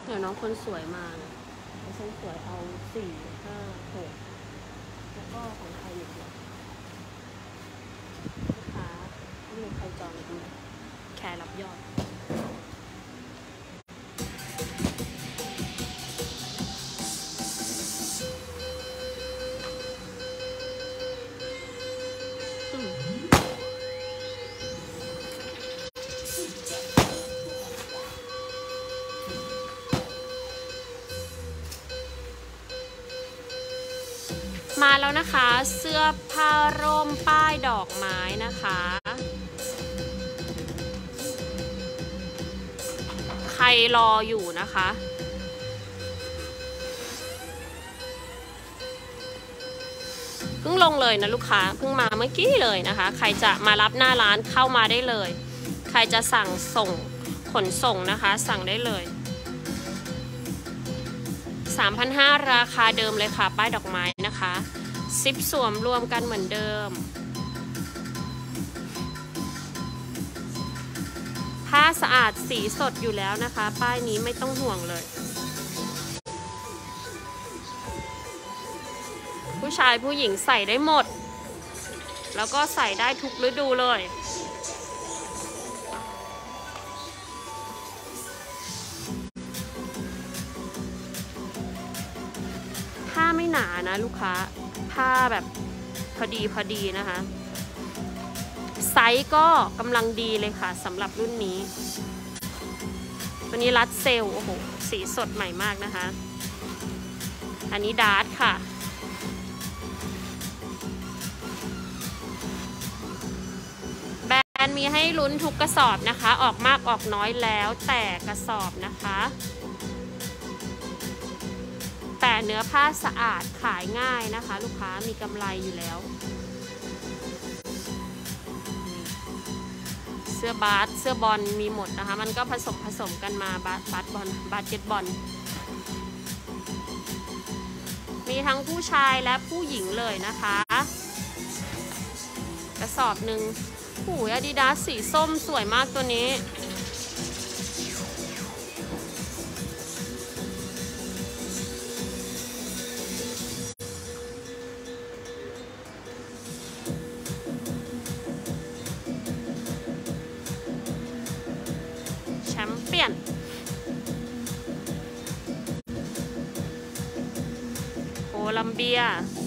เดี๋ยวน้องคนสวยมานะคนสวยเอา4 5 6แล้วก็ของไทยอีกเดียวลูกค้าไม่มีใครจองอีกไหมแค่รับยอดมาแล้วนะคะเสื้อผ้าร่มป้ายดอกไม้นะคะใครรออยู่นะคะเพิ่งลงเลยนะลูกค้าเพิ่งมาเมื่อกี้เลยนะคะใครจะมารับหน้าร้านเข้ามาได้เลยใครจะสั่งส่งขนส่งนะคะสั่งได้เลย 3,500 ราคาเดิมเลยค่ะป้ายดอกไม้นะคะซิปสวมรวมกันเหมือนเดิมผ้าสะอาดสีสดอยู่แล้วนะคะป้ายนี้ไม่ต้องห่วงเลยผู้ชายผู้หญิงใส่ได้หมดแล้วก็ใส่ได้ทุกฤดูเลยผ้าไม่หนานะลูกค้าผ้าแบบพอดีนะคะไซส์ก็กำลังดีเลยค่ะสำหรับรุ่นนี้วันนี้รัดเซลล์โอ้โหสีสดใหม่มากนะคะอันนี้ดาร์ทค่ะแบรนด์มีให้ลุ้นทุกกระสอบนะคะออกมากออกน้อยแล้วแต่กระสอบนะคะแต่เนื้อผ้าสะอาดขายง่ายนะคะลูกค้ามีกำไรอยู่แล้วเสื้อบาสเสื้อบอลมีหมดนะคะมันก็ผสมกันมาบาสบอลบาสเกตบอลมีทั้งผู้ชายและผู้หญิงเลยนะคะกระสอบหนึ่งหูยอาดิดาสสีส้มสวยมากตัวนี้แชมเปี้ยนโคลัมเบีย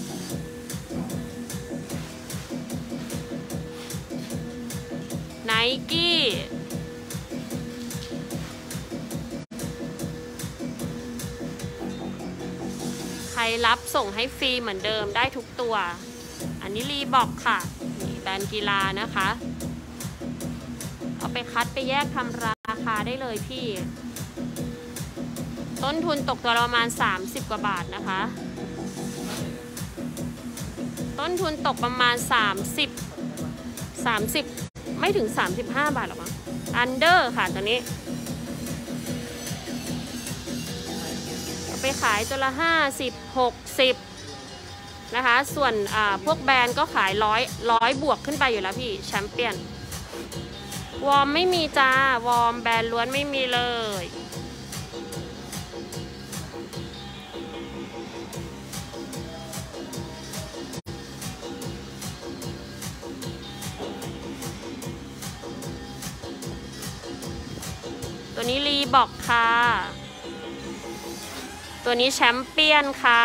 ไนกี้ใครรับส่งให้ฟรีเหมือนเดิมได้ทุกตัวอันนี้รีบอกค่ะนี่แบรนด์กีฬานะคะเอาไปคัดไปแยกทำราคาได้เลยพี่ต้นทุนตกตัวประมาณ30 กว่าบาทนะคะต้นทุนตกประมาณ30ไม่ถึง35 บาทหรอกมั้งอันเดอร์ค่ะตัวนี้เอาไปขายตัวละ50 60นะคะส่วนพวกแบรนด์ก็ขายร้อยบวกขึ้นไปอยู่แล้วพี่แชมเปี้ยนวอร์มไม่มีจ้าวอร์มแบรนด์ล้วนไม่มีเลยตัวนี้รีบอกค่ะตัวนี้แชมเปี้ยนค่ะ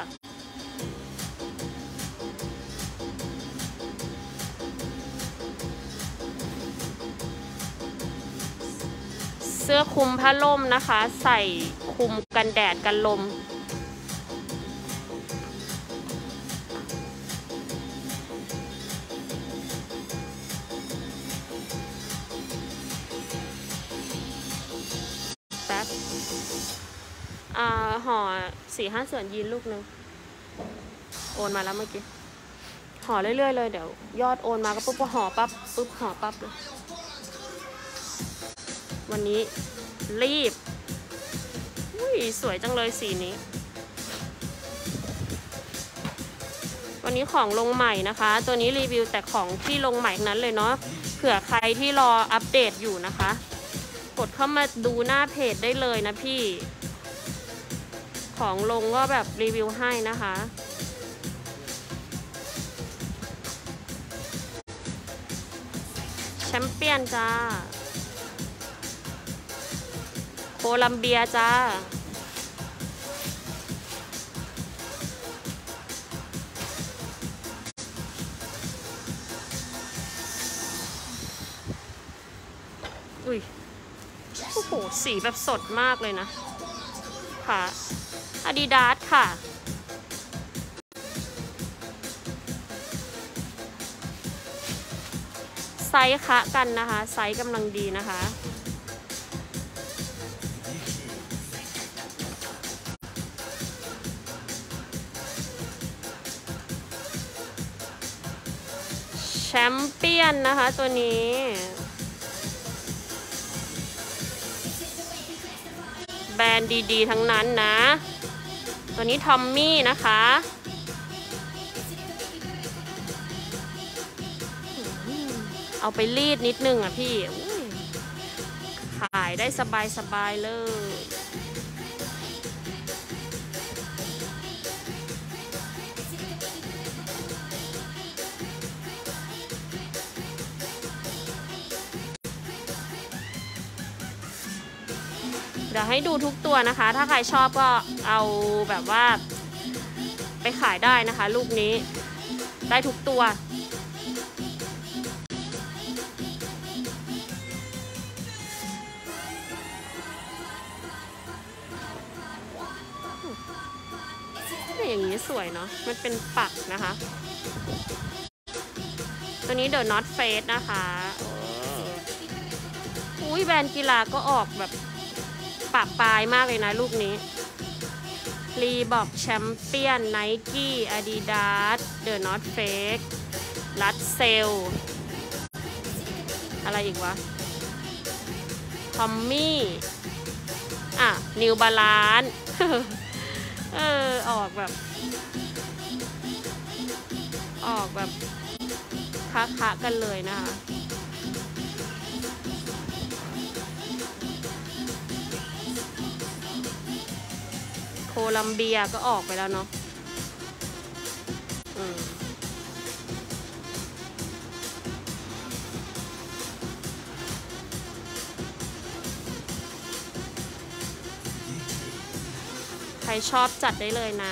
เสื้อคลุมผ้าล่มนะคะใส่คลุมกันแดดกันลมแป๊บห่อ4-5 ส่วนยีนลูกนึงโอนมาแล้วเมื่อกี้ห่อเรื่อยๆเลยเดี๋ยวยอดโอนมาก็ปุ๊บห่อปั๊บปุ๊บห่อปั๊บเลยวันนี้รีบอุ้ยสวยจังเลยสีนี้วันนี้ของลงใหม่นะคะตัวนี้รีวิวแต่ของที่ลงใหม่นั้นเลยเนาะเผื่อใครที่รออัปเดตอยู่นะคะกดเข้ามาดูหน้าเพจได้เลยนะพี่ของลงก็แบบรีวิวให้นะคะแชมเปี้ยนจ้าโคลัมเบียจ้าอุ้ยโอ้โหสีแบบสดมากเลยนะค่ะอาดิดาสค่ะไซส์คะกันนะคะไซส์กำลังดีนะคะแชมเปี้ยนนะคะตัวนี้แบรนด์ดีๆทั้งนั้นนะตัวนี้ทอมมี่นะคะเอาไปรีดนิดนึงอ่ะพี่ขายได้สบายๆเลยเดี๋ยวให้ดูทุกตัวนะคะถ้าใครชอบก็เอาแบบว่าไปขายได้นะคะลูกนี้ได้ทุกตัวอย่างนี้สวยเนาะมันเป็นปักนะคะตัวนี้ The North Face นะคะอุ้ยแบรนด์กีฬาก็ออกแบบปะปลายมากเลยนะลูกนี้รีบอกแชมเปี้ยนไนกี้อาดิดาสเดอะนอร์ทเฟสรัดเซลอะไรอีกวะทอมมี่นิวบาลานซ์ออกแบบคะกันเลยนะคะโคลัมเบียก็ออกไปแล้วเนาะใครชอบจัดได้เลยนะ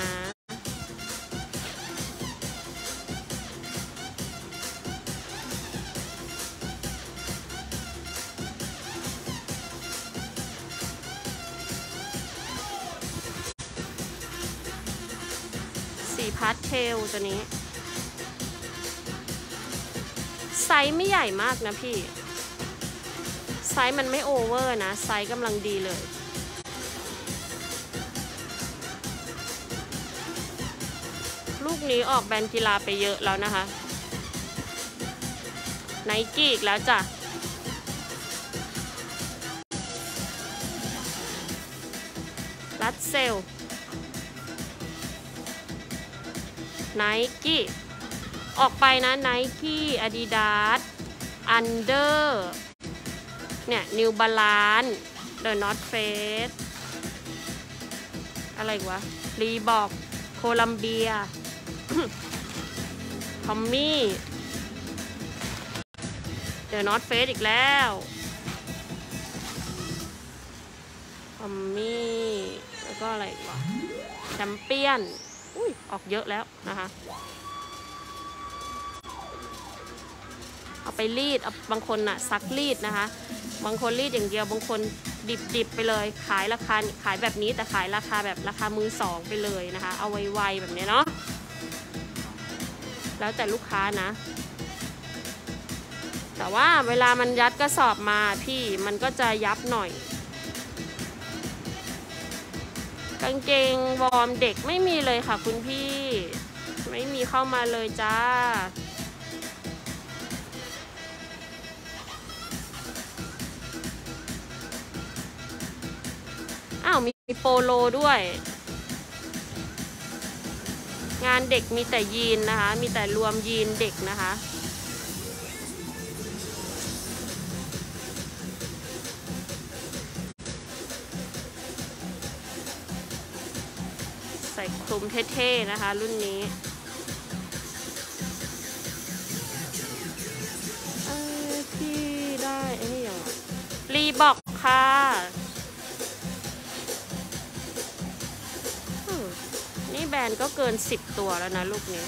พาสเทลตัวนี้ไซส์ไม่ใหญ่มากนะพี่ไซส์มันไม่โอเวอร์นะไซส์กำลังดีเลยลูกนี้ออกแบรนด์กีฬาไปเยอะแล้วนะคะไนกี้อีกแล้วจ้ะรัดเซลไนกี้ออกไปนะไนกี้อาดิดาสอันเดอร์เนี่ยนิวบาลานซ์เดอะนอร์ทเฟสอะไรวะรีบอกโคลัมเบียทอมมี่เดอะนอร์ทเฟสอีกแล้วทอมมี่แล้วก็อะไรวะแชมเปี้ยนออกเยอะแล้วนะคะเอาไปรีดบางคนซักรีดนะคะบางคนรีดอย่างเดียวบางคนดิบไปเลยขายราคาขายแบบนี้แต่ขายราคาแบบราคามือสองไปเลยนะคะเอาไวๆแบบนี้เนาะแล้วแต่ลูกค้านะแต่ว่าเวลามันยัดกระสอบมาพี่มันก็จะยับหน่อยกางเกงวอร์มเด็กไม่มีเลยค่ะคุณพี่ไม่มีเข้ามาเลยจ้ามีโปโลด้วยงานเด็กมีแต่ยีนนะคะมีแต่รวมยีนเด็กนะคะใส่คลุมเท่ๆนะคะรุ่นนี้พี่ได้ไอ้นี่อย่างรีบอกค่ะนี่แบรนด์ก็เกิน10ตัวแล้วนะลูกนี้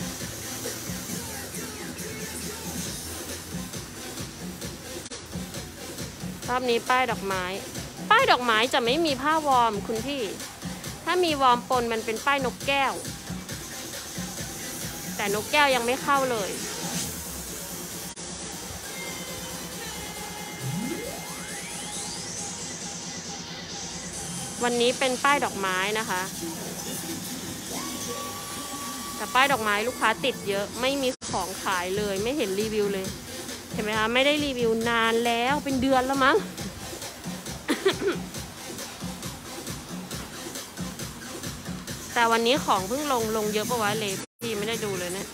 รอบนี้ป้ายดอกไม้จะไม่มีผ้าวอร์มคุณพี่ถ้ามีวอร์มปนมันเป็นป้ายนกแก้วแต่นกแก้วยังไม่เข้าเลยวันนี้เป็นป้ายดอกไม้นะคะแต่ป้ายดอกไม้ลูกค้าติดเยอะไม่มีของขายเลยไม่เห็นรีวิวเลยเห็นไหมคะไม่ได้รีวิวนานแล้วเป็นเดือนแล้วมั้ง แต่วันนี้ของเพิ่งลงเยอะปะวะเลยพี่ไม่ได้ดูเลยเนี่ย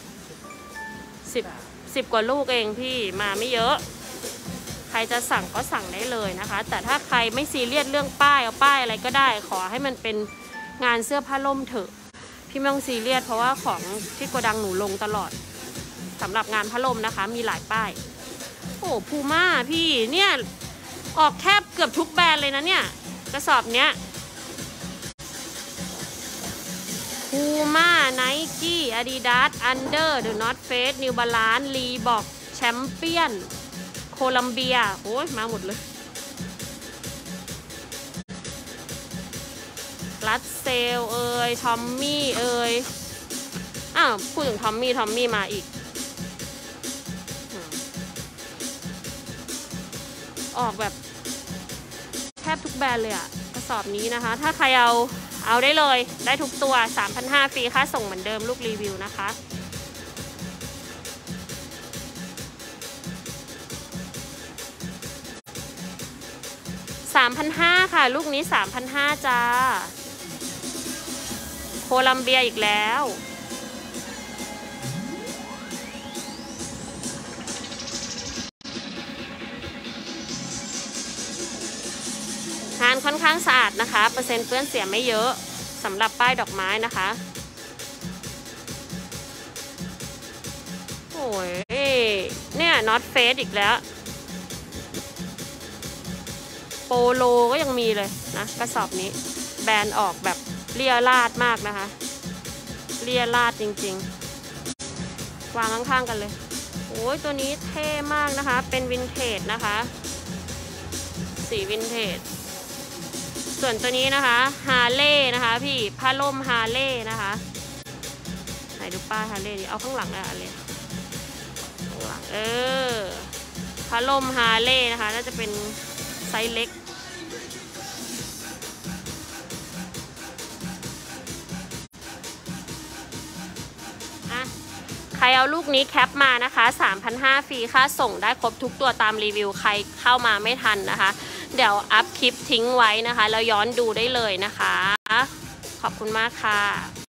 10 กว่าลูกเองพี่มาไม่เยอะใครจะสั่งก็สั่งได้เลยนะคะแต่ถ้าใครไม่ซีเรียสเรื่องป้ายเอาป้ายอะไรก็ได้ขอให้มันเป็นงานเสื้อผ้าล่มเถอะพี่ไม่ต้องซีเรียสเพราะว่าของที่โกดังหนูลงตลอดสำหรับงานผ้าล่มนะคะมีหลายป้ายโอ้พูม่าพี่เนี่ยออกแทบเกือบทุกแบรนด์เลยนะเนี่ยกระสอบเนี้ยพูม่าไนกี้อาดิดาสอันเดอร์เดอะนอร์ทเฟสนิวบาลานซ์รีบอกแชมเปี้ยนโคลัมเบียโอ้ยมาหมดเลยรัสเซลเอ่ยทอมมี่เอ่ยพูดถึงทอมมี่มาอีกออกแบบแทบทุกแบรนด์เลยอะกระสอบนี้นะคะถ้าใครเอาได้เลยได้ทุกตัว 3,500 ฟรีค่าส่งเหมือนเดิมลูกรีวิวนะคะ3,500ค่ะลูกนี้3,500จ้าโคลัมเบียอีกแล้วงานค่อนข้างสะอาดนะคะเปอร์เซ็นต์เปื้อนเสียไม่เยอะสำหรับป้ายดอกไม้นะคะโอ้ยเนี่ยน็อตเฟสอีกแล้วโปโลก็ยังมีเลยนะกระสอบนี้แบรนด์ออกแบบเลี่ยราดมากนะคะเลี่ยราดจริงๆวางข้างๆกันเลยโอ้ยตัวนี้เท่มากนะคะเป็นวินเทจนะคะสีวินเทจส่วนตัวนี้นะคะฮาร์เลย์นะคะพี่ผ้าล่มฮาร์เลย์นะคะไหนดูป้ายฮาร์เลย์ดิเอาข้างหลังเลยอะไรข้างหลังผ้าล่มฮาร์เลย์นะคะน่าจะเป็นไซส์เล็กใครเอาลูกนี้แคปมานะคะ 3,500 ฟรีค่าส่งได้ครบทุกตัวตามรีวิวใครเข้ามาไม่ทันนะคะเดี๋ยวอัพคลิปทิ้งไว้นะคะแล้วย้อนดูได้เลยนะคะขอบคุณมากค่ะ